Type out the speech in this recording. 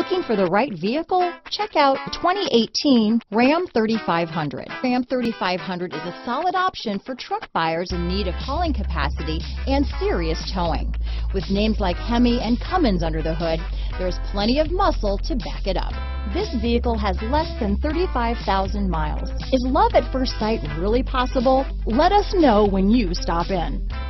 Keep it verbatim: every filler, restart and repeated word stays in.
Looking for the right vehicle? Check out twenty eighteen Ram thirty-five hundred. Ram thirty-five hundred is a solid option for truck buyers in need of hauling capacity and serious towing. With names like Hemi and Cummins under the hood, there's plenty of muscle to back it up. This vehicle has less than thirty-five thousand miles. Is love at first sight really possible? Let us know when you stop in.